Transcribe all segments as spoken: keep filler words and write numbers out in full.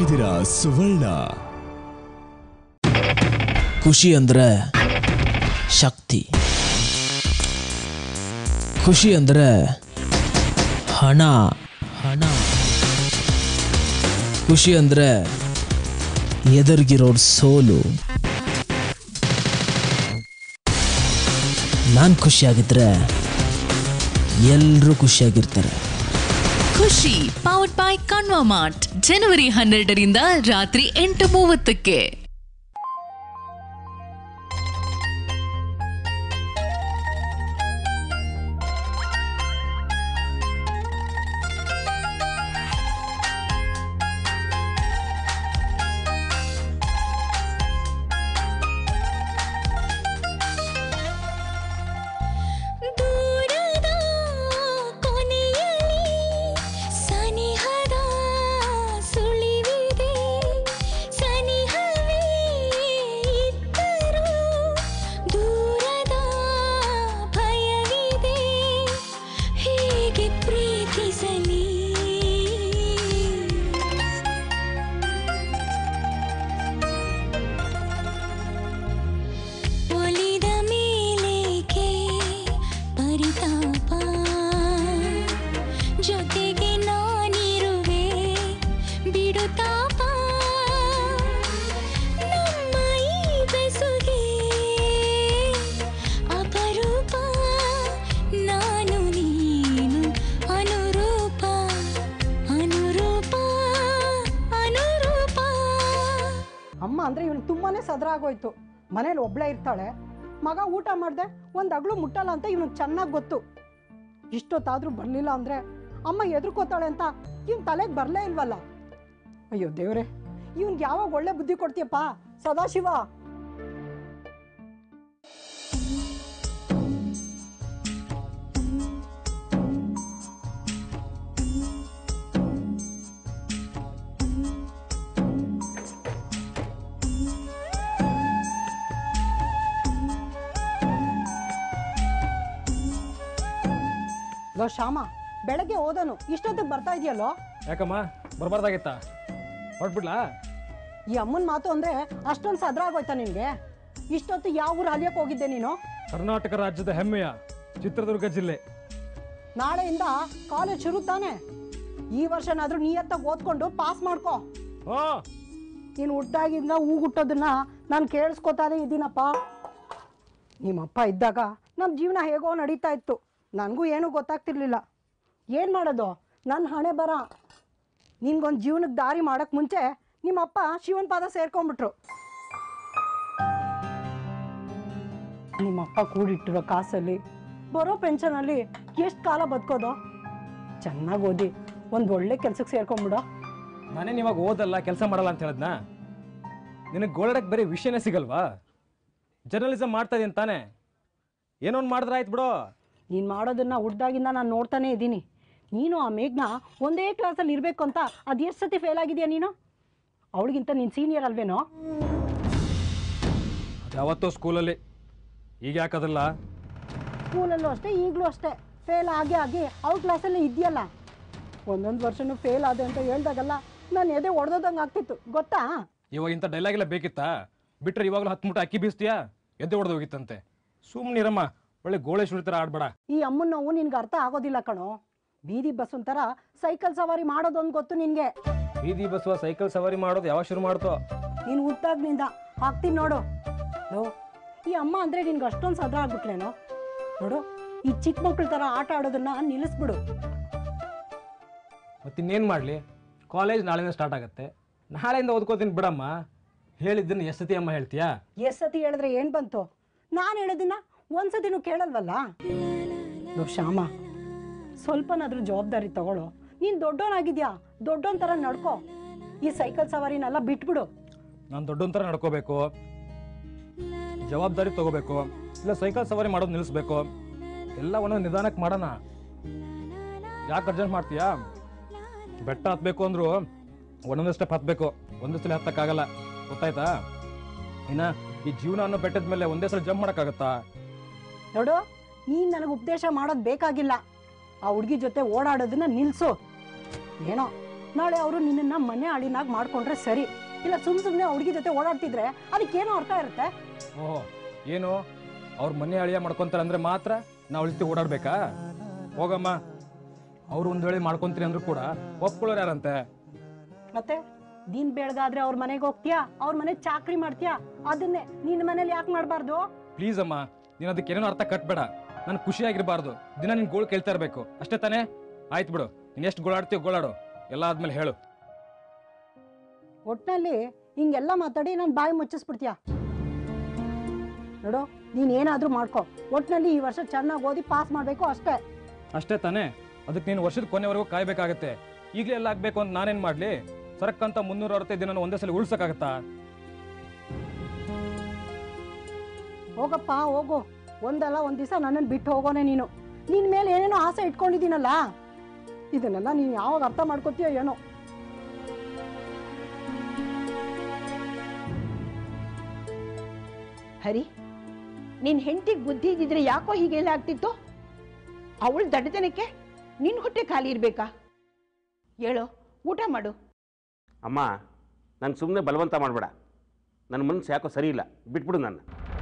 ಇದ್ದೀರಾ ಸುವರ್ಣ. ಖುಷಿ ಅಂದ್ರೆ ಶಕ್ತಿ, ಖುಷಿ ಅಂದ್ರೆ ಹಣ ಹಣ ಖುಷಿ ಅಂದ್ರೆ ಎದುರಿಗಿರೋರ್ ಸೋಲು. ನಾನು ಖುಷಿಯಾಗಿದ್ರೆ ಎಲ್ಲರೂ ಖುಷಿಯಾಗಿರ್ತಾರೆ. ಖುಷಿ ಪವರ್ಡ್ ಬೈ ಕಣ್ವ ಮಾರ್ಟ್ ಜನವರಿ ಹನ್ನೆರಡರಿಂದ ರಾತ್ರಿ ಎಂಟು ಮೂವತ್ತಕ್ಕೆ. ಅಂದ್ರೆ ಇವನಿಗೆ ತುಂಬಾನೇ ಸದ್ರ ಆಗೋಯ್ತು. ಮನೇಲಿ ಒಬ್ಳೆ ಇರ್ತಾಳೆ, ಮಗ ಊಟ ಮಾಡ್ದೆ ಒಂದ್ ಅಗ್ಳು ಮುಟ್ಟಲ್ಲ ಅಂತ ಇವನಿಗೆ ಚೆನ್ನಾಗಿ ಗೊತ್ತು. ಇಷ್ಟೊತ್ತಾದ್ರೂ ಬರ್ಲಿಲ್ಲ ಅಂದ್ರೆ ಅಮ್ಮ ಎದುರ್ಕೋತಾಳೆ ಅಂತ ಇವನ್ ತಲೆಗೆ ಬರ್ಲೇ ಇಲ್ವಲ್ಲ. ಅಯ್ಯೋ ದೇವ್ರೆ, ಇವನ್ಗೆ ಯಾವಾಗ ಒಳ್ಳೆ ಬುದ್ಧಿ ಕೊಡ್ತೀಯಪ್ಪ ಸದಾಶಿವ. ಲೋ ಶ್ಯಾಮ, ಬೆಳಗ್ಗೆ ಹೋದನು ಇಷ್ಟೊತ್ತಿಗೆ ಬರ್ತಾ ಇದೆಯಲ್ಲೋ? ಯಾಕಮ್ಮ ಬರ್ಬಾರ್ದಾಗಿತ್ತ? ಹೊರಟ್ಬಿಡ್ಲಾ? ಈ ಅಮ್ಮನ ಮಾತು ಅಂದ್ರೆ ಅಷ್ಟೊಂದು ಸದ್ರ ಆಗೋಯ್ತಾ ನಿನ್ಗೆ? ಇಷ್ಟೊತ್ತು ಯಾವ ಊರು ಅಲಿಯಕ್ಕೆ ಹೋಗಿದ್ದೆ ನೀನು? ಕರ್ನಾಟಕ ರಾಜ್ಯದ ಹೆಮ್ಮೆಯ ಚಿತ್ರದುರ್ಗ ಜಿಲ್ಲೆ. ನಾಳೆಯಿಂದ ಕಾಲೇಜ್ ಶುರು ತಾನೆ? ಈ ವರ್ಷನಾದ್ರೂ ನೀಯತ್ತಾಗಿ ಓದ್ಕೊಂಡು ಪಾಸ್ ಮಾಡ್ಕೋ. ನೀನು ಹುಟ್ಟಾಗಿಂದ ಹೂಗುಟ್ಟೋದನ್ನ ನಾನು ಕೇಳಿಸ್ಕೊತಾನೆ ಇದ್ದೀನಪ್ಪ. ನಿಮ್ಮಪ್ಪ ಇದ್ದಾಗ ನಮ್ಮ ಜೀವನ ಹೇಗೋ ನಡೀತಾ ಇತ್ತು, ನನಗೂ ಏನೂ ಗೊತ್ತಾಗ್ತಿರ್ಲಿಲ್ಲ. ಏನು ಮಾಡೋದು, ನನ್ನ ಹಣೆ ಬರ. ನಿನ್ಗೊಂದು ಜೀವನಕ್ಕೆ ದಾರಿ ಮಾಡೋಕ್ಕೆ ಮುಂಚೆ ನಿಮ್ಮಪ್ಪ ಶಿವನ ಪಾದ ಸೇರ್ಕೊಂಡ್ಬಿಟ್ರು. ನಿಮ್ಮಪ್ಪ ಕೂಡಿಟ್ಟಿರೋ ಕಾಸಲ್ಲಿ ಬರೋ ಪೆನ್ಷನಲ್ಲಿ ಎಷ್ಟು ಕಾಲ ಬದುಕೋದು? ಚೆನ್ನಾಗಿ ಓದಿ ಒಂದು ಒಳ್ಳೆ ಕೆಲ್ಸಕ್ಕೆ ಸೇರ್ಕೊಂಡ್ಬಿಡೋ. ನಾನೇನು ಇವಾಗ ಓದಲ್ಲ ಕೆಲಸ ಮಾಡಲ್ಲ ಅಂತ ಹೇಳಿದ್ನಾ? ನಿನಗೆ ಗೋಲ್ಡಕ್ಕೆ ಬರೀ ವಿಷಯನೇ ಸಿಗಲ್ವಾ? ಜರ್ನಲಿಸಮ್ ಮಾಡ್ತಾ ಇದೀನಿ ತಾನೆ, ಏನೋ ಒಂದು ಮಾಡಿದ್ರೆ ಆಯ್ತು ಬಿಡು. ನೀನು ಮಾಡೋದನ್ನ ಹುಡ್ದಾಗಿಂದ ನಾನು ನೋಡ್ತಾನೆ ಇದ್ದೀನಿ. ನೀನು ಆ ಮೇಘ್ನ ಒಂದೇ ಕ್ಲಾಸಲ್ಲಿ ಇರಬೇಕು ಅಂತ ಅದು ಎಷ್ಟು ಸತಿ ಫೇಲ್ ಆಗಿದೆಯಾ ನೀನು? ಅವಳಿಗಿಂತ ನೀನು ಸೀನಿಯರ್ ಅಲ್ವೇನೋ? ಅದು ಯಾವತ್ತೋ ಸ್ಕೂಲಲ್ಲಿ, ಈಗ ಯಾಕದಲ್ಲ? ಸ್ಕೂಲಲ್ಲೂ ಅಷ್ಟೇ, ಈಗಲೂ ಅಷ್ಟೇ ಫೇಲ್ ಆಗಿ ಆಗಿ ಅವ್ಳ ಕ್ಲಾಸಲ್ಲಿ ಇದೆಯಲ್ಲ. ಒಂದೊಂದು ವರ್ಷನೂ ಫೇಲ್ ಆದೆ ಅಂತ ಹೇಳ್ದಾಗಲ್ಲ ನಾನು ಎದೆ ಹೊಡೆದೋದಂಗೆ ಆಗ್ತಿತ್ತು, ಗೊತ್ತಾ? ಇವಾಗ ಇಂಥ ಡೈಲಾಗ್ ಎಲ್ಲ ಬೇಕಿತ್ತಾ? ಬಿಟ್ರೆ ಇವಾಗಲೂ ಹತ್ತು ಮುಟ್ಟ ಅಕ್ಕಿ ಬೀಸ್ತೀಯಾ? ಎದೆ ಹೊಡೆದು ಹೋಗಿತ್ತಂತೆ. ಸುಮ್ಮನಿರಮ್ಮ, ಒಳ್ಳೆ ಗೋಳೆ ಸುಳಿತರ ಆಡ್ಬೇಡ. ಈ ಅಮ್ಮನ ನೋವು ನಿನ್ಗೆ ಅರ್ಥ ಆಗೋದಿಲ್ಲ ಕಣೋ. ಬೀದಿ ಬಸ್ ಒಂಥರ ಸೈಕಲ್ ಸವಾರಿ ಮಾಡೋದೊಂದು ಗೊತ್ತು ನಿನ್ಗೆ. ಬೀದಿ ಬಸ್ವ ಸೈಕಲ್ ಸವಾರಿ ಮಾಡೋದು ಯಾವಾಗ ಶುರು ಮಾಡ್ತೋ? ನೀನು ಹುಟ್ಟಾಗ್ನಿಂದ ಹಾಕ್ತೀನಿ ನೋಡು. ನೋ, ಈ ಅಮ್ಮ ಅಂದ್ರೆ ನಿನ್ಗೆ ಅಷ್ಟೊಂದು ಸದ್ರ ಆಗ್ಬಿಟ್ಲೇನೋ? ನೋಡು, ಈ ಚಿಕ್ಕ ಮಕ್ಳ ಥರ ಆಟ ಆಡೋದನ್ನ ನಿಲ್ಲಿಸ್ಬಿಡು. ಮತ್ತಿನ್ನೇನು ಮಾಡಲಿ? ಕಾಲೇಜ್ ನಾಳೆಯಿಂದ ಸ್ಟಾರ್ಟ್ ಆಗುತ್ತೆ, ನಾಳೆಯಿಂದ ಓದ್ಕೋತೀನಿ ಬಿಡಮ್ಮ. ಹೇಳಿದ್ದನ್ನು ಎಷ್ಟು ಸತಿ ಅಮ್ಮ ಹೇಳ್ತೀಯಾ? ಎಷ್ಟು ಸತಿ ಹೇಳಿದ್ರೆ ಏನು ಬಂತು? ನಾನು ಹೇಳೋದನ್ನ ಒಂದ್ಸತಿನೂ ಕೇಳಲ್ವಲ್ಲ. ನೋ ಶ್ಯಾಮ, ಸ್ವಲ್ಪನಾದ್ರೂ ಜವಾಬ್ದಾರಿ ತಗೊಳ್ಳೋ. ನೀನು ದೊಡ್ಡವನಾಗಿದ್ಯಾ, ದೊಡ್ಡವನ ಥರ ನಡ್ಕೋ. ಈ ಸೈಕಲ್ ಸವಾರಿನೆಲ್ಲ ಬಿಟ್ಬಿಡು. ನಾನು ದೊಡ್ಡವನ ಥರ ನಡ್ಕೋಬೇಕು, ಜವಾಬ್ದಾರಿ ತಗೋಬೇಕು, ಇಲ್ಲ ಸೈಕಲ್ ಸವಾರಿ ಮಾಡೋದು ನಿಲ್ಲಿಸ್ಬೇಕು. ಎಲ್ಲ ಒಂದೊಂದು ನಿಧಾನಕ್ಕೆ ಮಾಡೋಣ. ಯಾಕೆ ಅರ್ಜೆಂಟ್ ಮಾಡ್ತೀಯಾ? ಬೆಟ್ಟ ಹತ್ಬೇಕು ಅಂದ್ರು ಒಂದೊಂದು ಸ್ಟೆಪ್ ಹತ್ಬೇಕು, ಒಂದೇ ಸಲ ಹತ್ತಕ್ಕಾಗಲ್ಲ, ಗೊತ್ತಾಯ್ತಾ? ಇನ್ನ ಈ ಜೀವನ ಅನ್ನೋ ಬೆಟ್ಟದ ಮೇಲೆ ಒಂದೇ ಸಲ ಜಂಪ್ ಮಾಡೋಕ್ಕಾಗತ್ತಾ? ನೋಡು, ನೀನು ನನಗೆ ಉಪದೇಶ ಮಾಡೋದು ಬೇಕಾಗಿಲ್ಲ. ಆ ಹುಡುಗಿ ಜೊತೆ ಓಡಾಡೋದನ್ನ ನಿಲ್ಲಿಸು. ಏನೋ ನಾಳೆ ಅವರು ನಿನ್ನನ್ನು ಮನೆ ಅಳಿನಾಗಿ ಮಾಡ್ಕೊಂಡ್ರೆ ಸರಿ. ಇಲ್ಲ ಸುಮ್ ಸುಮ್ಮನೆ ಹುಡುಗಿ ಜೊತೆ ಓಡಾಡ್ತಿದ್ರೆ ಅದಕ್ಕೇನೋ ಅರ್ಥ ಇರುತ್ತೆ. ಓಹೋ, ಏನು ಅವ್ರ ಮನೆ ಅಳಿಯ ಮಾಡ್ಕೊಂತಾರೆ ಅಂದ್ರೆ ಮಾತ್ರ ನಾವು ಅಳಿತಿ ಓಡಾಡ್ಬೇಕಾ? ಹೋಗಮ್ಮ, ಅವ್ರು ಒಂದ್ ವೇಳೆ ಮಾಡ್ಕೊಂತೀರಿ ಅಂದ್ರೂ ಕೂಡ ಒಪ್ಕೊಳ್ಳೋರು ಯಾರಂತೆ? ಮತ್ತೆ ದಿನ ಬೆಳಗಾದ್ರೆ ಅವ್ರ ಮನೆಗೆ ಹೋಗ್ತೀಯಾ, ಅವ್ರ ಮನೆ ಚಾಕ್ರಿ ಮಾಡ್ತೀಯಾ, ಅದನ್ನೇ ನಿನ್ನ ಮನೇಲಿ ಯಾಕೆ ಮಾಡಬಾರ್ದು? ಪ್ಲೀಸ್ ಅಮ್ಮ, ನೀನ್ ಅದಕ್ಕೆ ಏನೇನೋ ಅರ್ಥ ಕಟ್ಬೇಡ. ನನ್ ಖುಷಿಯಾಗಿರ್ಬಾರ್ದು, ದಿನ ನಿನ್ ಗೋಳು ಕೇಳ್ತಾ ಇರ್ಬೇಕು ಅಷ್ಟೇ ತಾನೇ? ಆಯ್ತು ಬಿಡು, ನೀನ್ ಎಷ್ಟು ಗೋಳಾಡ್ತೀವಿ ಗೋಳಾಡು, ಎಲ್ಲ ಆದ್ಮೇಲೆ ಹೇಳು. ಒಟ್ಟಿನಲ್ಲಿ ಹಿಂಗೆಲ್ಲ ಮಾತಾಡಿ ನಾನು ಬಾಯಿ ಮುಚ್ಚಿಸ್ಬಿಡ್ತೀಯ ನೋಡು. ನೀನ್ ಏನಾದ್ರೂ ಮಾಡ್ಕೊ, ಒಟ್ಟಿನಲ್ಲಿ ಈ ವರ್ಷ ಚೆನ್ನಾಗಿ ಓದಿ ಪಾಸ್ ಮಾಡ್ಬೇಕು ಅಷ್ಟೇ. ಅಷ್ಟೇ ತಾನೇ? ಅದಕ್ಕೆ ನೀನು ವರ್ಷದ ಕೊನೆವರೆಗೂ ಕಾಯ್ಬೇಕಾಗತ್ತೆ. ಈಗಲೇ ಎಲ್ಲ ಆಗ್ಬೇಕು ಅಂತ ನಾನೇನ್ ಮಾಡ್ಲಿ? ಸರಕ್ಕಂತ ಮುನ್ನೂರ ಅರವತ್ತೈದು ದಿನ ಒಂದೇ ಸಲ ಉಳ್ಸಕ್ಕಾಗತ್ತಾ? ಹೋಗಪ್ಪ ಹೋಗು, ಒಂದಲ್ಲ ಒಂದ್ ದಿವಸ ನನ್ನನ್ನು ಬಿಟ್ಟು ಹೋಗೋನೆ ನೀನು. ನಿನ್ ಮೇಲೆ ಏನೇನೋ ಆಸೆ ಇಟ್ಕೊಂಡಿದ್ದೀನಲ್ಲ, ಇದನ್ನೆಲ್ಲ ನೀನ್ ಯಾವಾಗ ಅರ್ಥ ಮಾಡ್ಕೋತೀಯೋ ಏನೋ. ಹರಿ, ನಿನ್ ಹೆಂಡತಿಗೆ ಬುದ್ಧಿ ಇದ್ದಿದ್ರೆ ಯಾಕೋ ಹೀಗೆಲ್ಲ ಆಗ್ತಿತ್ತು? ಅವಳ ದಡ್ಡತನಕ್ಕೆ ನಿನ್ ಹೊಟ್ಟೆ ಖಾಲಿ ಇರ್ಬೇಕಾ? ಹೇಳೋ, ಊಟ ಮಾಡು. ಅಮ್ಮ, ನಾನು ಸುಮ್ಮನೆ ಬಲವಂತ ಮಾಡಬೇಡ. ನನ್ನ ಮನಸ್ಸು ಯಾಕೋ ಸರಿ ಇಲ್ಲ, ಬಿಟ್ಬಿಡು ನನ್ನ.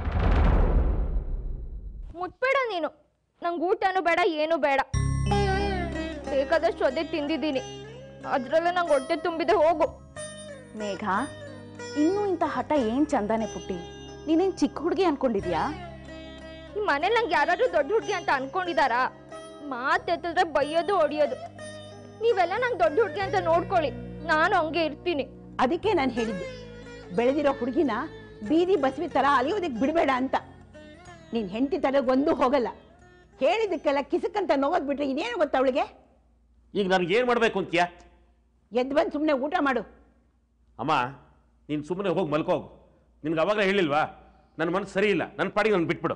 ಮುಟ್ಬೇಡ ನೀನು, ನಂಗೆ ಊಟನೂ ಬೇಡ ಏನೂ ಬೇಡ. ಬೇಕಾದಷ್ಟು ಒದೆ ತಿಂದಿದ್ದೀನಿ, ಅದ್ರಲ್ಲ ನಂಗೆ ಹೊಟ್ಟೆ ತುಂಬಿದೆ. ಹೋಗು. ಮೇಘ, ಇನ್ನೂ ಇಂಥ ಹಠ ಏನ್ ಚಂದಾನೆ ಪುಟ್ಟಿ. ನೀನೇನ್ ಚಿಕ್ಕ ಹುಡುಗಿ ಅನ್ಕೊಂಡಿದ್ಯಾ? ಈ ಮನೇಲಿ ನಂಗೆ ಯಾರಾದ್ರೂ ದೊಡ್ಡ ಹುಡುಗಿ ಅಂತ ಅನ್ಕೊಂಡಿದಾರಾ? ಮಾತೆತ್ತಿದ್ರೆ ಬೈಯೋದು ಹೊಡಿಯೋದು. ನೀವೆಲ್ಲ ನಂಗೆ ದೊಡ್ಡ ಹುಡುಗಿ ಅಂತ ನೋಡ್ಕೊಳ್ಳಿ, ನಾನು ಹಂಗೆ ಇರ್ತೀನಿ. ಅದಕ್ಕೆ ನಾನು ಹೇಳಿದ್ದೆ, ಬೆಳೆದಿರೋ ಹುಡುಗಿನ ಬೀದಿ ಬಸವಿ ತರ ಅಲಿಯೋದಕ್ಕೆ ಬಿಡಬೇಡ ಅಂತ. ನೀನ್ ಹೆಂಡತಿ ತಲೆಗೊಂದು ಹೋಗಲ್ಲ. ಹೇಳಿದಕ್ಕೆಲ್ಲ ಕಿಸಕ್ಕಂತ ನೋಗೋದ್ ಬಿಟ್ರೆ ಇನ್ನೇನು ಗೊತ್ತಾ ಅವಳಿಗೆ? ಈಗ ನನಗೆ ಏನು ಮಾಡಬೇಕು ಅಂತೀಯಾ? ಎದ್ದು ಬಂದು ಸುಮ್ಮನೆ ಊಟ ಮಾಡು. ಅಮ್ಮ, ನೀನು ಸುಮ್ಮನೆ ಹೋಗಿ ಮಲ್ಕೋಗು. ನಿನ್ಗೆ ಅವಾಗಲೇ ಹೇಳಿಲ್ವಾ ನನ್ನ ಮನಸ್ಸು ಸರಿ ಇಲ್ಲ, ನನ್ನ ಪಾಡಿಗೆ ನಾನು ಬಿಟ್ಬಿಡು.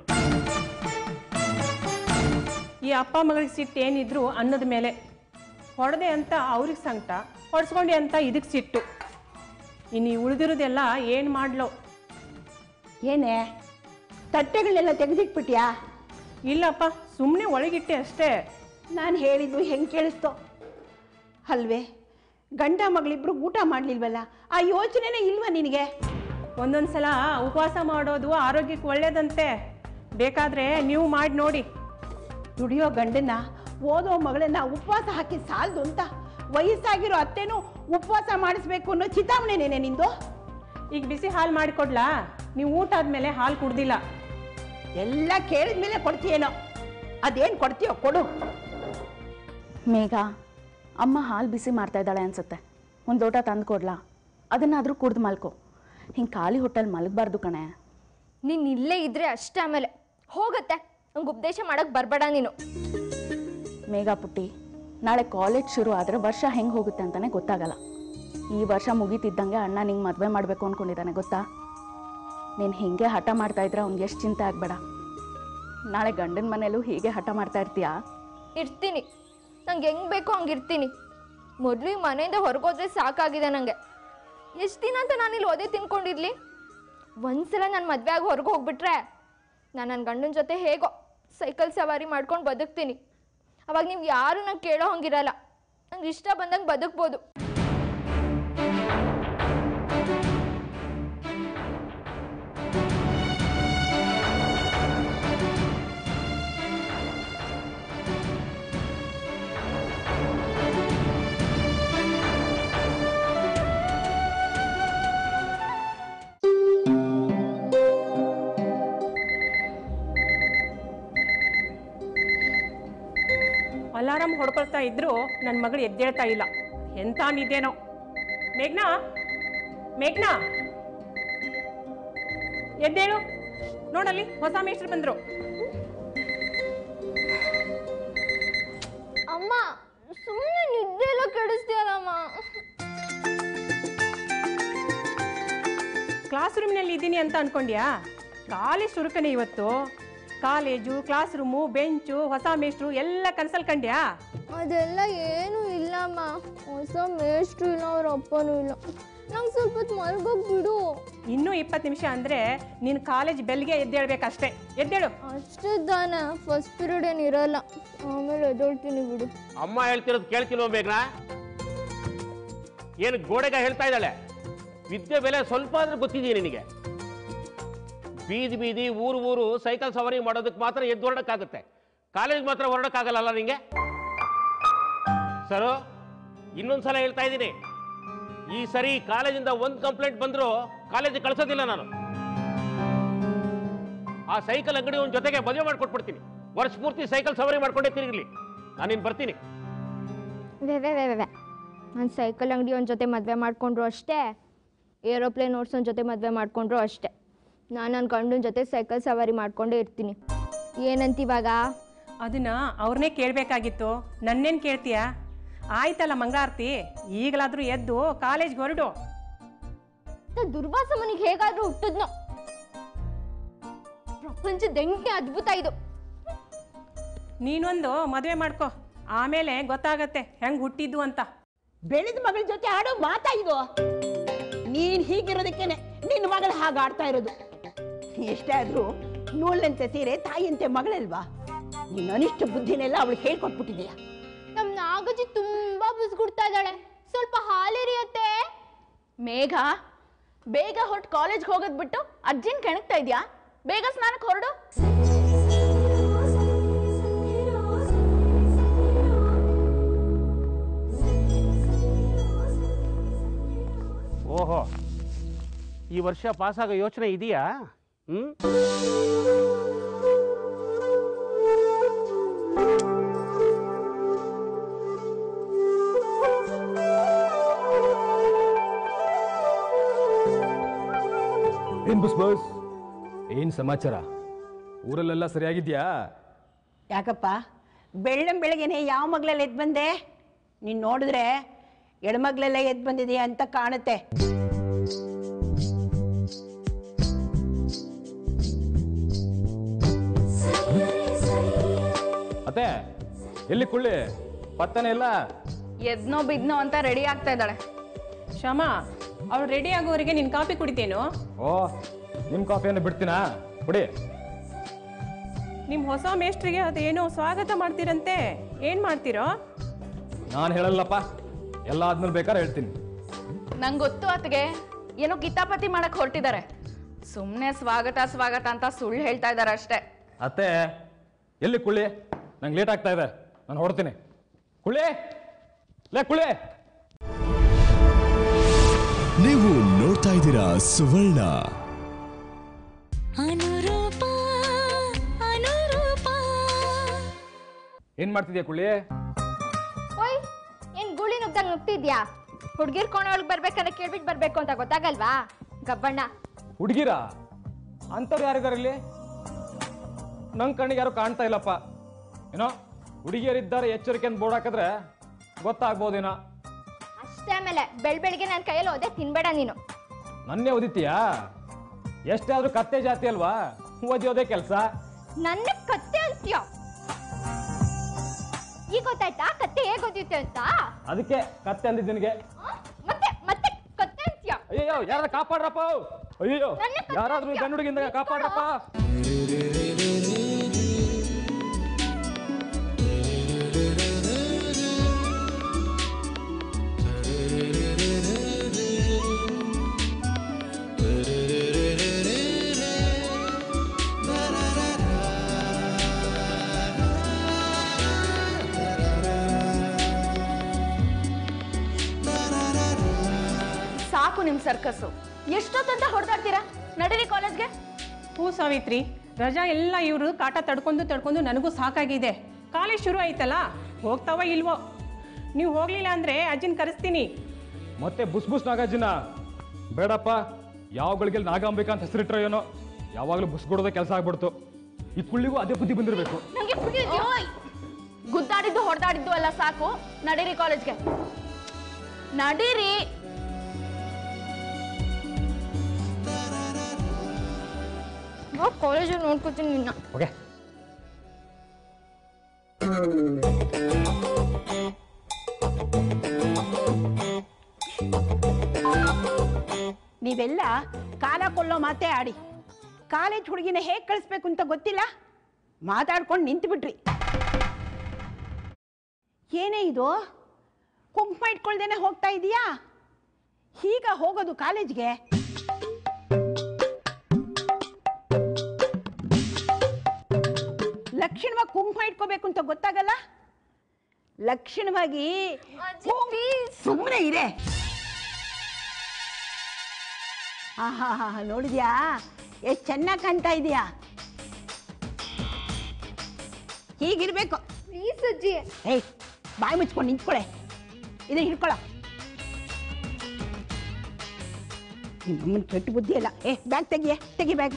ಈ ಅಪ್ಪ ಮಗಳಿಗೆ ಸಿಟ್ಟು ಏನಿದ್ರು ಅನ್ನದ ಮೇಲೆ. ಹೊಡೆದೆ ಅಂತ ಅವ್ರಿಗೆ ಸಂಕಟ, ಹೊಡ್ಸ್ಕೊಂಡೆ ಅಂತ ಇದಕ್ಕೆ ಸಿಟ್ಟು. ಇನ್ನು ಉಳಿದಿರೋದೆಲ್ಲ ಏನು ಮಾಡ್ಲೋ? ಏನೇ ತಟ್ಟೆಗಳನ್ನೆಲ್ಲ ತೆಗೆದಿಟ್ಬಿಟ್ಯಾ? ಇಲ್ಲಪ್ಪ, ಸುಮ್ಮನೆ ಒಳಗಿಟ್ಟೆ ಅಷ್ಟೇ. ನಾನು ಹೇಳಿದ್ದು ಹೆಂಗೆ ಕೇಳಿಸ್ತೋ ಅಲ್ವೇ? ಗಂಡ ಮಗಳಿಬ್ರು ಊಟ ಮಾಡಲಿಲ್ವಲ್ಲ, ಆ ಯೋಚನೆನೇ ಇಲ್ವಾ ನಿನಗೆ? ಒಂದೊಂದು ಸಲ ಉಪವಾಸ ಮಾಡೋದು ಆರೋಗ್ಯಕ್ಕೆ ಒಳ್ಳೇದಂತೆ. ಬೇಕಾದರೆ ನೀವು ಮಾಡಿ ನೋಡಿ. ದುಡಿಯೋ ಗಂಡನ್ನ ಓದೋ ಮಗಳನ್ನ ಉಪವಾಸ ಹಾಕಿ ಸಾಲದು ಅಂತ ವಯಸ್ಸಾಗಿರೋ ಅತ್ತೆನೂ ಉಪವಾಸ ಮಾಡಿಸ್ಬೇಕು ಅನ್ನೋ ಚಿತಾವಣೆನೇನೆ ನಿಂದು? ಈಗ ಬಿಸಿ ಹಾಲು ಮಾಡಿಕೊಡ್ಲಾ? ನೀವು ಊಟ ಆದಮೇಲೆ ಹಾಲು ಕುಡ್ದಿಲ್ಲ. ಎಲ್ಲ ಕೇಳಿದ ಮೇಲೆ ಕೊಡ್ತೀಯೇನೋ. ಅದೇನು ಕೊಡ್ತೀಯೋ ಕೊಡು. ಮೇಘ, ಅಮ್ಮ ಹಾಲು ಬಿಸಿ ಮಾಡ್ತಾ ಇದ್ದಾಳೆ ಅನ್ಸುತ್ತೆ. ಒಂದು ಲೋಟ ತಂದು ಕೊಡ್ಲಾ? ಅದನ್ನಾದರೂ ಕುಡ್ದು ಮಲ್ಕೋ. ಹಿಂಗೆ ಖಾಲಿ ಹೊಟ್ಟೆಲ್ ಮಲಗಬಾರ್ದು ಕಣೆ. ನೀನು ಇಲ್ಲೇ ಇದ್ರೆ ಅಷ್ಟೇ, ಆಮೇಲೆ ಹೋಗತ್ತೆ. ನಂಗೆ ಉಪದೇಶ ಮಾಡಕ್ಕೆ ಬರಬೇಡ ನೀನು. ಮೇಘ ಪುಟ್ಟಿ, ನಾಳೆ ಕಾಲೇಜ್ ಶುರು ಆದರೆ ವರ್ಷ ಹೆಂಗೆ ಹೋಗುತ್ತೆ ಅಂತಲೇ ಗೊತ್ತಾಗಲ್ಲ. ಈ ವರ್ಷ ಮುಗೀತಿದ್ದಂಗೆ ಅಣ್ಣ ನಿಂಗೆ ಮದುವೆ ಮಾಡಬೇಕು ಅಂದ್ಕೊಂಡಿದ್ದಾನೆ ಗೊತ್ತಾ? ನೀನು ಹೀಗೆ ಹಠ ಮಾಡ್ತಾ ಇದ್ರೆ ಅವ್ನಿಗೆ ಎಷ್ಟು ಚಿಂತೆ ಆಗಬೇಡ. ನಾಳೆ ಗಂಡನ ಮನೇಲೂ ಹೀಗೆ ಹಠ ಮಾಡ್ತಾ ಇರ್ತೀಯಾ? ಇರ್ತೀನಿ, ನಂಗೆ ಹೆಂಗೆ ಬೇಕೋ ಹಂಗೆ ಇರ್ತೀನಿ. ಮೊದಲು ಈ ಮನೆಯಿಂದ ಹೊರಗೋದ್ರೆ ಸಾಕಾಗಿದೆ ನನಗೆ. ಎಷ್ಟು ದಿನ ಅಂತ ನಾನು ಇಲ್ಲಿ ಒದೆ ತಿನ್ಕೊಂಡಿರ್ಲಿ? ಒಂದ್ಸಲ ನಾನು ಮದುವೆ ಆಗಿ ಹೊರಗೆ ಹೋಗ್ಬಿಟ್ರೆ ನಾನು ನನ್ನ ಗಂಡನ ಜೊತೆ ಹೇಗೋ ಸೈಕಲ್ ಸವಾರಿ ಮಾಡ್ಕೊಂಡು ಬದುಕ್ತೀನಿ. ಅವಾಗ ನೀವು ಯಾರು ನಂಗೆ ಕೇಳೋ ಹಂಗಿರಲ್ಲ. ನಂಗೆ ಇಷ್ಟ ಬಂದಂಗೆ ಬದುಕ್ಬೋದು. ಅಲಾರಾಮ್ ಹೊಡ್ಕೊಳ್ತಾ ಇದ್ರು ನನ್ನ ಮಗಳು ಎದ್ದೇಳ್ತಾ ಇಲ್ಲ. ಎಂತ ನಿದ್ದೇನೋ. ಮೇಘ್ನಾ, ಮೇಘ್ನಾ, ಎದ್ದೇಳು. ನೋಡಲ್ಲಿ ಹೊಸ ಮೇಷ್ಟ್ರು ಬಂದ್ರು. ಅಮ್ಮ, ಸುಮ್ಮನೆ ನಿದ್ದೆ ಎಲ್ಲ ಕೆಡಿಸ್ತೀಯಲ್ಲಮ್ಮ. ಕ್ಲಾಸ್ ರೂಮ್ನಲ್ಲಿ ಇದ್ದೀನಿ ಅಂತ ಅನ್ಕೊಂಡ್ಯಾ? ಕಾಲೇಜ್ ಶುರುಕನೆ ಇವತ್ತು. ಕಾಲೇಜು, ಕ್ಲಾಸ್ ರೂಮು, ಬೆಂಚು, ಹೊಸ ಮೇಷ್ಟ್ರು ಎಲ್ಲ ಕನ್ಸಲ್ ಕಂಡ್ಯಾ? ಅದೆಲ್ಲ ಏನೂ ಇಲ್ಲಮ್ಮ. ಹೊಸ ಮೇಷ್ಟ್ರು ಇಲ್ಲ, ಅವ್ರ ಅಪ್ಪನೂ ಇಲ್ಲ. ನಂಗೆ ಸ್ವಲ್ಪ ಹೊತ್ತು ಮಲ್ಗೋಗಿ ಬಿಡು. ಇನ್ನೂ ಇಪ್ಪತ್ತು ನಿಮಿಷ ಅಂದರೆ ನೀನು ಕಾಲೇಜ್ ಬೆಲ್ಗೆ ಎದ್ದೇಳ್ಬೇಕಷ್ಟೇ. ಎದ್ದೇಳು. ಅಷ್ಟೇ ತಾನೆ, ಫಸ್ಟ್ ಪೀರಿಯಡ್ ಏನು ಇರಲ್ಲ, ಆಮೇಲೆ ಎದ್ದೇಳ್ತೀನಿ ಬಿಡು. ಅಮ್ಮ ಹೇಳ್ತಿರೋದು ಕೇಳ್ತಿಲ್ವ ಮೇಘ್ನಾ? ಏನು ಗೋಡೆಗ ಹೇಳ್ತಾ ಇದ್ದಾಳೆ? ವಿದ್ಯೆ ಬೆಲೆ ಸ್ವಲ್ಪ ಆದ್ರೂ ಗೊತ್ತಿದೆಯೇ ನಿನಗೆ? ಬೀದಿ ಬೀದಿ ಊರು ಊರು ಸೈಕಲ್ ಸವಾರಿ ಮಾಡೋದಕ್ಕೆ ಮಾತ್ರ ಎದ್ದು ಹೊರಡಕ್ಕಾಗುತ್ತೆ, ಕಾಲೇಜ್ ಮಾತ್ರ ಹೊರಡಕ್ಕಾಗಲ್ಲ ನಿಂಗೆ. ಸರು, ಇನ್ನೊಂದ್ಸಲ ಹೇಳ್ತಾ ಇದ್ದೀನಿ, ಈ ಸರಿ ಕಾಲೇಜಿಂದ ಒಂದು ಕಂಪ್ಲೇಂಟ್ ಬಂದ್ರು ಕಾಲೇಜಿಗೆ ಕಳ್ಸೋದಿಲ್ಲ ನಾನು. ಆ ಸೈಕಲ್ ಅಂಗಡಿ ಒಂದು ಜೊತೆಗೆ ಮದುವೆ ಮಾಡ್ಕೊಟ್ಬಿಡ್ತೀನಿ. ವರ್ಷ ಪೂರ್ತಿ ಸೈಕಲ್ ಸವಾರಿ ಮಾಡ್ಕೊಂಡೇ ತಿರುಗಲಿ. ನಾನಿನ್ ಬರ್ತೀನಿ. ವೇ ವೇ ವೇ ವೇ ನಾನು ಸೈಕಲ್ ಅಂಗಡಿ ಒಂದು ಜೊತೆ ಮದುವೆ ಮಾಡಿಕೊಂಡ್ರು ಅಷ್ಟೇ, ಏರೋಪ್ಲೇನ್ ಓಡ್ಸೋನ್ ಜೊತೆ ಮದುವೆ ಮಾಡಿಕೊಂಡ್ರು ಅಷ್ಟೇ. ನಾನು ನನ್ನ ಗಂಡನ ಜೊತೆ ಸೈಕಲ್ ಸವಾರಿ ಮಾಡ್ಕೊಂಡೇ ಇರ್ತೀನಿ. ಏನಂತಿವಾಗ? ಅದನ್ನ ಅವ್ರನ್ನೇ ಕೇಳಬೇಕಾಗಿತ್ತು, ನನ್ನೇನು ಕೇಳ್ತೀಯಾ? ಆಯ್ತಲ್ಲ ಮಂಗಳಾರತಿ, ಈಗಲಾದರೂ ಎದ್ದು ಕಾಲೇಜ್ಗೆ ಹೊರಡು. ದುರ್ವಾಸ ಮನೆಗೆ ಹೇಗಾದ್ರೂ ಹುಟ್ಟಿದ್ನೋ. ಪ್ರಪಂಚದ ಎಂಟನೇ ಅದ್ಭುತ ಇದು. ನೀನೊಂದು ಮದುವೆ ಮಾಡ್ಕೊ, ಆಮೇಲೆ ಗೊತ್ತಾಗತ್ತೆ ಹೆಂಗ್ ಹುಟ್ಟಿದ್ದು ಅಂತ. ಬೆಳೆದ ಮಗಳ ಜೊತೆ ಆಡೋ ಮಾತಾ ಇದು? ನೀನ್ ಹೀಗಿರೋದಕ್ಕೇನೆ ನಿನ್ನ ಮಗಳು ಹಾಗೆ ಆಡ್ತಾ ಇರೋದು. ಎಷ್ಟೇ ಆದ್ರೂ ನೂಲಂತೆ ಸೀರೆ ತಾಯಿಯಂತೆ ಮಗಳಲ್ವಾ? ನಿನ್ನ ಅನಿಷ್ಟ ಬುದ್ಧಿನೆಲ್ಲ ಅವಳು ಹೇಳ್ಕೊಟ್ಬಿಟ್ಟಿದೀಯ. ನಮ್ ನಾಗಜ್ಜಿ ತುಂಬಾ ಬುಸ್ಗುಡ್ತಾ ಇದ್ದಾಳೆ, ಸ್ವಲ್ಪ ಹಾಲಿರಿಯತ್ತೆ. ಮೇಘ, ಬೇಗ ಹೊಟ್ಟು ಕಾಲೇಜ್ಗೆ ಹೋಗೋದ್ ಬಿಟ್ಟು ಅಜ್ಜಿನ್ ಕೆಣಕ್ತಾ ಇದ್ಯಾ? ಬೇಗ ಸ್ನಾನಕ್ಕೆ ಹೊರಡು. ಓಹೋ, ಈ ವರ್ಷ ಪಾಸ್ ಆಗೋ ಯೋಚನೆ ಇದೆಯಾ? ಹ್ಮ್ ಏನ್ ಬಸ್ ಬಸ್, ಏನ್ ಸಮಾಚಾರ? ಊರಲ್ಲೆಲ್ಲ ಸರಿಯಾಗಿದ್ಯಾ? ಯಾಕಪ್ಪ ಬೆಳ್ಳಂ ಬೆಳಗ್ಗೆನೆ ಯಾವ ಮಗ್ಳಲ್ಲಿ ಎದ್ದು ಬಂದೆ? ನೀನ್ ನೋಡಿದ್ರೆ ಎಡಮಗ್ಲೆಲ್ಲ ಎದ್ದು ಬಂದಿದೆಯಾ ಅಂತ ಕಾಣುತ್ತೆ. ಅತ್ತೆ, ಎಲ್ಲಿ ಕುಳ್ಳಿ? ಪತ್ತನೆ ಇಲ್ಲ. ಎದ್ನೋ ಬಿದ್ನೋ ಅಂತ ರೆಡಿ ಆಗ್ತಾ ಇದ್ದಾಳೆ. ಶ್ಯಾಮ, ಅವಳು ರೆಡಿ ಆಗೋವರೆಗೆ ನಿನ್ ಕಾಫಿ ಕುಡಿತೇನು? ಓ, ನಿಮ್ ಕಾಫಿಯನ್ನು ಬಿಡ್ತೀನಾ? ಕುಡಿ. ನಿಮ್ ಹೊಸ ಮೇಸ್ಟ್ರಿಗೆ ಅದೇನೋ ಸ್ವಾಗತ ಮಾಡ್ತೀರಂತೆ, ಏನ್ ಮಾಡ್ತೀರೋ? ನಾನು ಹೇಳಲ್ಲಪ್ಪ, ಎಲ್ಲ ಆದ್ಮೇಲೆ ಬೇಕಾದ್ರೆ ಹೇಳ್ತೀನಿ. ನಂಗೆ ಗೊತ್ತು ಅತ್ಗೆ, ಏನೋ ಕಿತಾಪತಿ ಮಾಡಕ್ ಹೊರಟಿದ್ದಾರೆ. ಸುಮ್ಮನೆ ಸ್ವಾಗತ ಸ್ವಾಗತ ಅಂತ ಸುಳ್ಳು ಹೇಳ್ತಾ ಇದ್ದಾರೆ ಅಷ್ಟೇ. ಅತ್ತೆ, ಎಲ್ಲಿ ಕುಳ್ಳಿ? ನಂಗೆ ಲೇಟ್ ಆಗ್ತಾ ಇದೆ, ನಾನು ಹೊಡ್ತೀನಿ. ಕುಳ್ಳಿ, ಲೇ ಕುಳ್ಳಿ. ನೀವು ನೋಡ್ತಾ ಇದ್ದೀರಾ ಸುವರ್ಣ. ಏನ್ ಮಾಡ್ತಿದ್ಯಾ ಕುಳ್ಳಿ? ಓಯ್, ಏನ್ ಗೂಳಿ ನುಗ್ದಂಗ್ ನುಗ್ತಿದ್ಯಾ? ಹುಡ್ಗಿರ್ ಕೋಣೆ ಒಳಗೆ ಬರ್ಬೇಕಂದ್ರೆ ಕೇಳ್ಬಿಟ್ಟು ಬರ್ಬೇಕು ಅಂತ ಗೊತ್ತಾಗಲ್ವಾ ಗಬ್ಬಣ್ಣ? ಹುಡುಗಿರ ಅಂತವ್ರು ಯಾರಿದಾರೆ ಇಲ್ಲಿ? ನನ್ ಕಣ್ಣಿಗೆ ಯಾರು ಕಾಣ್ತಾ ಇಲ್ಲಪ್ಪ. ಏನೋ ಹುಡುಗಿಯರಿದ್ದಾರೆ ಎಚ್ಚರಿಕೆ ಅಂತ ಬೋರ್ಡ್ ಹಾಕಿದ್ರೆ ಗೊತ್ತಾಗ್ಬೋದೇನೋ. ಅಷ್ಟೇ. ಆಮೇಲೆ ಬೆಳ್ ಬೆಳಿಗ್ಗೆ ನನ್ನ ಕೈಯಲ್ಲಿ ಓದೇ ತಿನ್ಬೇಡ ನೀನು. ನನ್ನೇ ಓದಿತೀಯಾ? ಎಷ್ಟೇ ಆದ್ರೂ ಕತ್ತೆ ಜಾತಿ ಅಲ್ವಾ, ಓದಿಯೋದೇ ಕೆಲಸ. ನನ್ನ ಕತ್ತೆ ಅಂತೀಯ? ಈಗ ಗೊತ್ತಾಯ್ತಾ ಕತ್ತೆ ಹೇಗೆ ಓದಿಯುತ್ತೆ ಅಂತ? ಅದಕ್ಕೆ ಕತ್ತೆ ಅಂದಿದ್ದು ನಿನಗೆ. ಮತ್ತೆ ಮತ್ತೆ ಕತ್ತೆ ಅಂತೀಯ? ಅಯ್ಯೋ, ಯಾರಾದ್ರೂ ಕಾಪಾಡ್ರಪ್ಪ. ಅಯ್ಯೋ, ಯಾರಾದ್ರೂ ಗಂಡು ಹುಡುಗಿಂದ ಕಾಪಾಡ್ರಪ್ಪ. ಸಾಕು ನಿಮ್ ಸರ್ಕಸ್ಸು. ಎಷ್ಟೊತ್ತಂತ ಹೊಡೆದಾಡ್ತೀರಾ? ನಡೀರಿ ಕಾಲೇಜ್ಗೆ. ಹೂ ಸಾವಿತ್ರಿ, ರಜಾ ಎಲ್ಲ ಇವರು ಕಾಟ ತಡ್ಕೊಂಡು ತಡ್ಕೊಂಡು ನನಗೂ ಸಾಕಾಗಿದೆ. ಕಾಲೇಜ್ ಶುರು ಆಯ್ತಲ್ಲ, ಹೋಗ್ತಾವ ಇಲ್ವೋ? ನೀವು ಹೋಗ್ಲಿಲ್ಲ ಅಂದ್ರೆ ಅಜ್ಜಿನ ಕರೆಸ್ತೀನಿ. ಮತ್ತೆ ಬುಸ್ ಬುಸ್ ನಾಗಾರ್ಜುನ ಬೇಡಪ್ಪ. ಯಾವ ಗಳಿಗೆ ನಾಗಾಂಬಿಕಾ ಅಂತ ಹೆಸರಿಟ್ರೋ ಏನೋ, ಯಾವಾಗಲೂ ಬುಸ್ ಕೊಡೋದೇ ಕೆಲಸ ಆಗ್ಬಿಡ್ತು. ಈ ಕುಳ್ಳಿಗೂ ಅದೇ ಬುದ್ಧಿ ಬಂದಿರಬೇಕು. ಗುದ್ದಾಡಿದ್ದು ಹೊಡೆದಾಡಿದ್ದು ಎಲ್ಲ ಸಾಕು, ನಡೀರಿ ಕಾಲೇಜ್ಗೆ. ನಡೀರಿ. ಕಾಲೇಜಲ್ಲಿ ನೋಡ್ಕೊತೀನಿ ನಿನ್ನ. ಓಕೆ. ನೀವೆಲ್ಲ ಕಾಲ ಕೊಳ್ಳೋ ಮಾತೇ ಆಡಿ ಕಾಲೇಜ್ ಹುಡುಗಿನ ಹೇಗೆ ಕಳಿಸ್ಬೇಕು ಅಂತ ಗೊತ್ತಿಲ್ಲ, ಮಾತಾಡ್ಕೊಂಡು ನಿಂತು ಬಿಟ್ರಿ. ಏನೇ ಇದು, ಕುಂಕುಮ ಇಟ್ಕೊಳ್ದೇನೆ ಹೋಗ್ತಾ ಇದೀಯಾ? ಹೀಗ ಹೋಗೋದು ಕಾಲೇಜ್ಗೆ? ಲಕ್ಷಣವಾಗಿ ಕುಂಕುಮ ಇಟ್ಕೋಬೇಕು ಅಂತ ಗೊತ್ತಾಗಲ್ಲ? ಲಕ್ಷಣವಾಗಿ ಸುಮ್ಮನೆ ಇದೆ. ಹಾ ಹಾ ಹಾ ನೋಡಿದ್ಯಾ ಎಷ್ಟು ಚೆನ್ನಾಗಿ ಕಾಣ್ತಾ ಇದೀಯಾ? ಹೀಗಿರ್ಬೇಕು. ಪ್ಲೀಸ್ ಅಜ್ಜಿ. ಏಯ್ ಬಾಯಿ ಮುಚ್ಕೊಂಡು ನಿಂತ್ಕೊಳೆ. ಇದನ್ನ ಹಿಡ್ಕೊಳ. ನಿಮ್ಮಮ್ಮನ ಕೆಟ್ಟ ಬುದ್ಧಿ ಅಲ್ಲ. ಏ ಬ್ಯಾಗ್ ತೆಗಿಯೇ, ತೆಗಿ ಬ್ಯಾಗ್.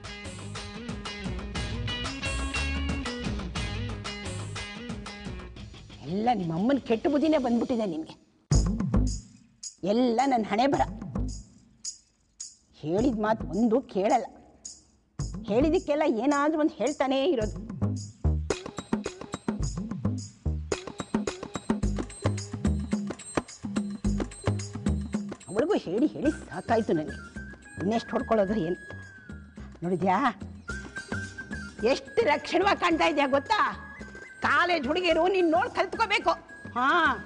ಎಲ್ಲ ನಿಮ್ಮ ಅಮ್ಮನ ಕೆಟ್ಟ ಬುದ್ಧಿನೇ ಬಂದ್ಬಿಟ್ಟಿದೆ ನಿನಗೆ. ಎಲ್ಲ ನನ್ನ ಹಣೆ ಬರ. ಹೇಳಿದ ಮಾತು ಒಂದು ಕೇಳಲ್ಲ. ಹೇಳಿದಕ್ಕೆಲ್ಲ ಏನಾದ್ರೂ ಒಂದು ಹೇಳ್ತಾನೇ ಇರೋದು. ಅವಳಿಗೂ ಹೇಳಿ ಹೇಳಿ ಸಾಕಾಯ್ತು ನನಗೆ. ಇನ್ನೆಷ್ಟು ಹೊಡ್ಕೊಳ್ಳೋದು ಏನು ನೋಡಿದ್ಯಾ? ಎಷ್ಟು ಲಕ್ಷಣವಾಗಿ ಕಾಣ್ತಾ ಇದೆಯಾ ಗೊತ್ತಾ? ಕಾಲೇಜ್ ಹುಡುಗಿಯರು ನೀನು ನೋಡಿ ಕಲ್ತ್ಕೋಬೇಕು. ಹಾ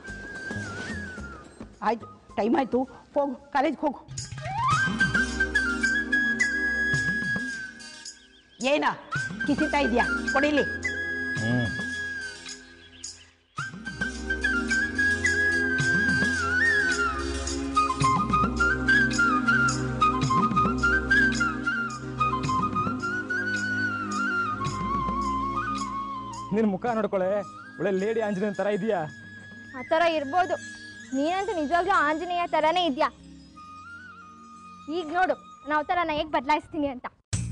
ಆಯ್ತು, ಟೈಮ್ ಆಯ್ತು, ಹೋಗು ಕಾಲೇಜ್ಗೆ ಹೋಗು. ಏನ ಕಿಸಿತಾ ಇದೆಯಾ? ಕೊಡಿಲಿ. ನಿನ್ನ ಮುಖ ನೋಡ್ಕೊಳೆ, ಒಳ್ಳೆ ಲೇಡಿ ಆಂಜನೇಯನ್ ತರ ಇದೆಯಾ? ಆ ಥರ ಇರ್ಬೋದು. ನೀನಂತೂ ನಿಜವಾಗ್ಲೂ ಆಂಜನೇಯ ಥರನೇ ಇದೆಯಾ. ಈಗ ನೋಡು ನಾವು ಥರ ನಾ ಹೇಗೆ ಬದಲಾಯಿಸ್ತೀನಿ ಅಂತ.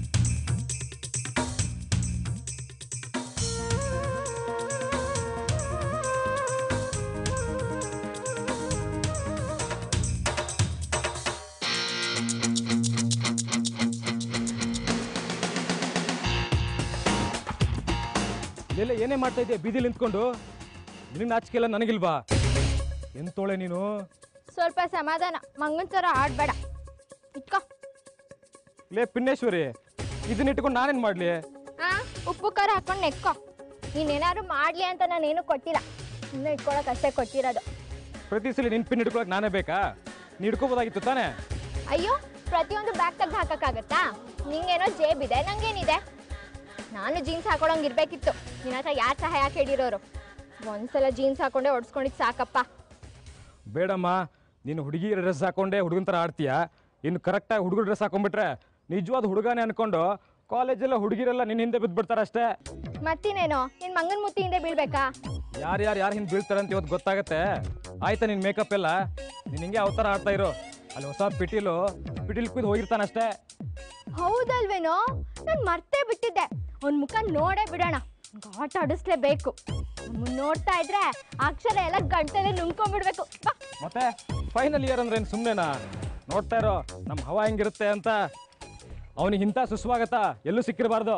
ಎಲ್ಲ ಏನೇ ಮಾಡ್ತಾ ಇದೆಯಾ ಬೀದಿಲಿ ನಿಂತ್ಕೊಂಡು? ನಿನಗೆ ನಾಚಿಕೆಲ್ಲ ನನಗಿಲ್ವಾ? ಎಂತೋಳೆ ನೀನು? ಸ್ವಲ್ಪ ಸಮಾಧಾನ, ಮಂಗನ್ ಥರ ಆಡ್ಬೇಡ. ಇಟ್ಕೋ. ಲೇ ಪಿನ್ನೇಶ್ವರಿ, ಇದನ್ನ ಇಟ್ಕೊಂಡು ನಾನೇನು ಮಾಡಲಿ? ಹಾ, ಉಪ್ಪು ಖಾರ ಹಾಕೊಂಡು ನೆಕ್ಕೋ. ನೀನೇನಾದ್ರು ಮಾಡ್ಲಿ ಅಂತ ನಾನೇನು ಕೊಟ್ಟಿಲ್ಲ, ಇನ್ನು ಇಟ್ಕೊಳಕ್ ಅಷ್ಟೇ ಕೊಟ್ಟಿರೋದು. ಪ್ರತಿ ಸಲ ನಿನ್ ಪಿನ್ ಹಿಡ್ಕೊಳಕ್ ನಾನೇ ಬೇಕಾ? ನೀ ಹಿಡ್ಕೋಬೋದಾಗಿತ್ತು ತಾನೇ? ಅಯ್ಯೋ, ಪ್ರತಿಯೊಂದು ಬ್ಯಾಗ್ ತೆಗ್ದು ಹಾಕಕ್ಕಾಗತ್ತಾ? ನಿಂಗೇನೋ ಜೇಬಿದೆ, ನಂಗೇನಿದೆ. ನಾನು ಜೀನ್ಸ್ ಹಾಕೊಳಂಗೆ ಇರ್ಬೇಕಿತ್ತು. ನಿನ್ನ ಹತ್ರ ಯಾರು ಸಹಾಯ ಕೇಳಿರೋರು? ಒಂದ್ಸಲ ಜೀನ್ಸ್ ಹಾಕೊಂಡೆ ಹೊಡ್ಸ್ಕೊಂಡಿದ್ದು ಸಾಕಪ್ಪ. ಬೇಡಮ್ಮ, ನೀನು ಹುಡುಗಿ ಡ್ರೆಸ್ ಹಾಕೊಂಡೆ ಹುಡುಗನ ಥರ ಆಡ್ತೀಯಾ. ಇನ್ನು ಕರೆಕ್ಟಾಗಿ ಹುಡುಗರ ಡ್ರೆಸ್ ಹಾಕೊಂಡ್ಬಿಟ್ರೆ ನಿಜವಾದ ಹುಡುಗನೇ ಅನ್ಕೊಂಡು ಕಾಲೇಜೆಲ್ಲ ಹುಡುಗಿರೆಲ್ಲ ನಿನ್ನ ಹಿಂದೆ ಬಿದ್ದುಬಿಡ್ತಾರೆ ಅಷ್ಟೇ. ಮತ್ತಿನೇನೋ ನಿನ್ನ ಮಂಗನ ಮುತ್ತಿ ಹಿಂದೆ ಬೀಳ್ಬೇಕಾ? ಯಾರು ಯಾರು ಯಾರು ಹಿಂದೆ ಬೀಳ್ತಾರೆ ಅಂತ ಇವತ್ತು ಗೊತ್ತಾಗತ್ತೆ. ಆಯ್ತಾ ನಿನ್ನ ಮೇಕಪ್ ಎಲ್ಲ? ನೀನು ಹಿಂಗೆ ಅವತಾರ ಆಡ್ತಾ ಇರೋ. ಅಲ್ಲಿ ಹೊಸ ಪಿಟೀಲು ಪಿಟೀಲ್ ಕುಯ್ದು ಹೋಗಿರ್ತಾನಷ್ಟೇ. ಹೌದಲ್ವೇನೋ, ನಾನು ಮರ್ತೇ ಬಿಟ್ಟಿದ್ದೆ. ಅವ್ನ ಮುಖ ನೋಡೇ ಬಿಡೋಣ, ಘಾಟ ಆಡಿಸ್ಲೇಬೇಕು. ನೋಡ್ತಾ ಇದ್ರೆ ಅಕ್ಷರ ಎಲ್ಲ ಗಂಟಲೆ ನುಂಗ್ಕೊಂಡ್ಬಿಡ್ಬೇಕು. ಮತ್ತೆ ಫೈನಲ್ ಇಯರ್ ಅಂದ್ರೆ ಏನು ಸುಮ್ಮನೆನಾ? ನೋಡ್ತಾ ಇರೋ ನಮ್ಮ ಹವಾ ಹೆಂಗಿರುತ್ತೆ ಅಂತ. ಅವನಿಗೆ ಇಂಥ ಸುಸ್ವಾಗತ ಎಲ್ಲೂ ಸಿಕ್ಕಿರಬಾರ್ದು.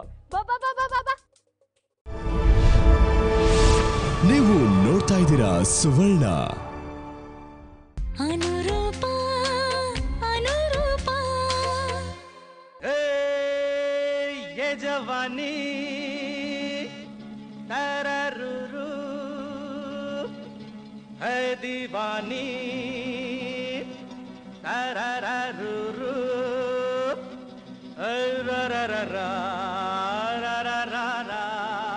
ನೀವು ನೋಡ್ತಾ ಇದ್ದೀರಾ ಸುವರ್ಣ. ಅನುರೂಪ ಅನುರೂಪ ये जवानी तररुरु है दीवानी तररुरु ररररा ररररा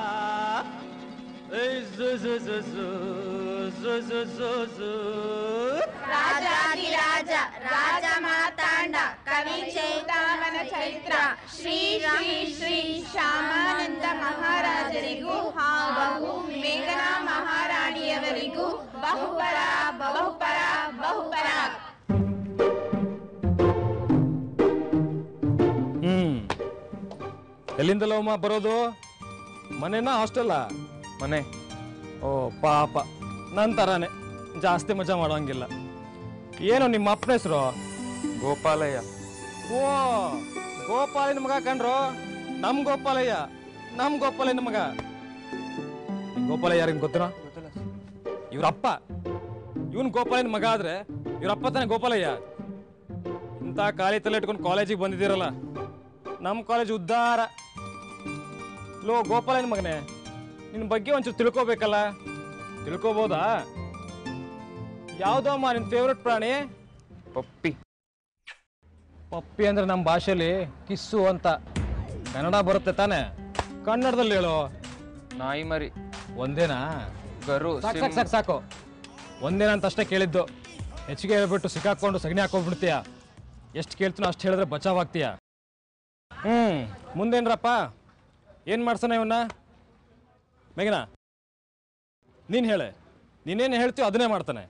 जु जु जु जु जु जु जु ರಾಜಾಧಿರಾಜ ರಾಜ ಮಾತಾಂಡ ಕವಿ ಚೇತಾಮನ ಚೈತ್ರ ಶ್ರೀ ಶ್ರೀ ಶ್ರೀ ಶ್ಯಾಮಾನಂದ ಮಹಾರಾಜರಿಗೂ ಹಾಗೂ ಮೇಘನಾ ಮಹಾರಾಣಿಯವರಿಗೂ ಬಹುಪರ ಬಹುಪರ ಬಹುಪರ. ಹ್ಮ್ ಎಲ್ಲಿಂದಲಮ್ಮ ಬರೋದು? ಮನೆನಾ ಹಾಸ್ಟೆಲ್ಲ? ಮನೆ. ಓ ಪಾಪ, ನನ್ನ ಥರಾನೇ ಜಾಸ್ತಿ ಮಜಾ ಮಾಡೋಂಗಿಲ್ಲ. ಏನು ನಿಮ್ಮ ಅಪ್ಪನ ಹೆಸರು? ಗೋಪಾಲಯ್ಯ. ಓ ಗೋಪಾಲಯ್ಯನ ಮಗ ಕಂಡ್ರು? ನಮ್ ಗೋಪಾಲಯ್ಯ, ನಮ್ ಗೋಪಾಲಯ್ಯನ ಮಗ. ಗೋಪಾಲಯ್ಯ ಯಾರಿಗ ಗೊತ್ತಿರ? ಇವ್ರಪ್ಪ. ಇವನ್ ಗೋಪಾಲಯ್ಯನ ಮಗ ಆದ್ರೆ ಇವ್ರಪ್ಪ ತಾನೆ ಗೋಪಾಲಯ್ಯ. ಇಂಥ ಖಾಲಿ ತಲೆ ಇಟ್ಕೊಂಡು ಕಾಲೇಜಿಗೆ ಬಂದಿದ್ದೀರಲ್ಲ, ನಮ್ಮ ಕಾಲೇಜ್ ಉದ್ಧಾರ. ಲೋ ಗೋಪಾಲಯ್ಯನ ಮಗನೇ, ನಿನ್ನ ಬಗ್ಗೆ ಒಂಚೂರು ತಿಳ್ಕೋಬೇಕಲ್ಲ. ತಿಳ್ಕೋಬೋದಾ? ಯಾವುದಮ್ಮ ನಿನ್ನ ಫೇವ್ರೆಟ್ ಪ್ರಾಣಿ? ಪಪ್ಪಿ ಪಪ್ಪಿ ಅಂದ್ರೆ ನಮ್ಮ ಭಾಷೆಯಲ್ಲಿ ಕಿಸ್ಸು ಅಂತ. ಕನ್ನಡ ಬರುತ್ತೆ ತಾನೆ? ಕನ್ನಡದಲ್ಲಿ ಹೇಳು. ನಾಯಿ ಮರಿ. ಒಂದೇನಾ? ಗರು. ಸಾಕು ಸಾಕು ಸಾಕು ಸಾಕು ಒಂದೇನ ಅಂತ ಅಷ್ಟೇ ಕೇಳಿದ್ದು. ಹೆಚ್ಚಿಗೆ ಹೇಳ್ಬಿಟ್ಟು ಸಿಕ್ಕಾಕೊಂಡು ಸಗಣಿ ಹಾಕೊಂಡ್ಬಿಡ್ತೀಯ. ಎಷ್ಟು ಕೇಳ್ತೀನೋ ಅಷ್ಟು ಹೇಳಿದ್ರೆ ಬಚಾವಾಗ್ತೀಯ. ಹ್ಮ್ ಮುಂದೇನ್ರಪ್ಪ? ಏನ್ ಮಾಡ್ತಾನೆ ಇವನ್ನ? ಮೇಘನಾ ನೀನ್ ಹೇಳೆ. ನೀನೇನು ಹೇಳ್ತೀಯೋ ಅದನ್ನೇ ಮಾಡ್ತಾನೆ.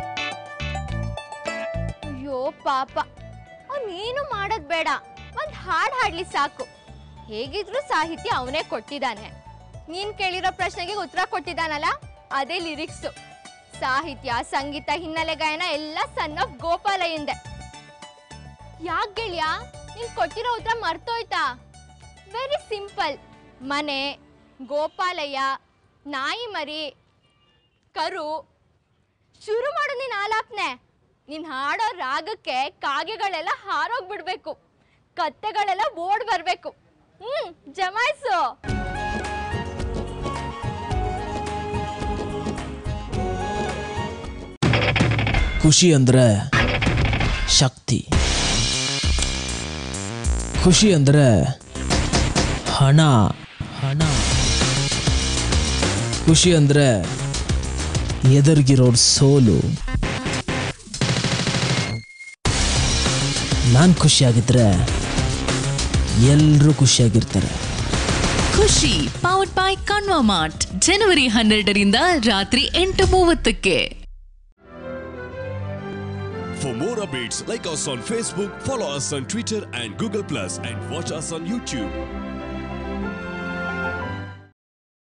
ಅಯ್ಯೋ ಪಾಪ, ಅವನೇನು ಮಾಡೋದ್ ಬೇಡ, ಒಂದ್ ಹಾಡ್ ಹಾಡ್ಲಿ ಸಾಕು. ಹೇಗಿದ್ರು ಸಾಹಿತ್ಯ ಅವನೇ ಕೊಟ್ಟಿದ್ದಾನೆ. ನೀನ್ ಕೇಳಿರೋ ಪ್ರಶ್ನೆಗೆ ಉತ್ತರ ಕೊಟ್ಟಿದ್ದಾನಲ್ಲ, ಅದೇ ಲಿರಿಕ್ಸ್. ಸಾಹಿತ್ಯ, ಸಂಗೀತ, ಹಿನ್ನೆಲೆ ಗಾಯನ ಎಲ್ಲ ಸಣ್ಣ ಗೋಪಾಲಯ್ಯಂದೆ. ಯಾಕೆ ಗೆಳೆಯ, ನೀನ್ ಕೊಟ್ಟಿರೋ ಉತ್ತರ ಮರ್ತೋಯ್ತಾ? Very simple. ಮನೆ, ಗೋಪಾಲಯ್ಯ, ನಾಯಿ ಮರಿ, ಕರು. ಶುರು ಮಾಡು ನೀನ್ ಆಲಾಪ್ನೆ. ನೀನ್ ಹಾಡೋ ರಾಗಕ್ಕೆ ಕಾಗೆಗಳೆಲ್ಲ ಹಾರೋಗ್ಬಿಡ್ಬೇಕು, ಕತ್ತೆಗಳೆಲ್ಲ ಓಡ್ ಬರ್ಬೇಕು. ಹ್ಮ್ ಜಮಾಯ್ಸು. ಖುಷಿ ಅಂದ್ರೆ ಶಕ್ತಿ. ಖುಷಿ ಅಂದ್ರೆ ಹಣ. ಹಣ. ಖುಷಿ ಅಂದ್ರೆ ಎದುರಿಗಿರೋರ್ ಸೋಲು. ನಾನು ಖುಷಿಯಾಗಿದ್ರೆ ಎಲ್ಲರೂ ಖುಷಿಯಾಗಿರ್ತಾರೆ. ಖುಷಿ ಪವರ್ಡ್ ಬೈ ಕಣ್ವ ಮಾರ್ಟ್ ಜನವರಿ ಹನ್ನೆರಡರಿಂದ ರಾತ್ರಿ ಎಂಟು ಮೂವತ್ತಕ್ಕೆ. For more updates, like us on Facebook, follow us on Twitter and Google Plus, and watch us on YouTube.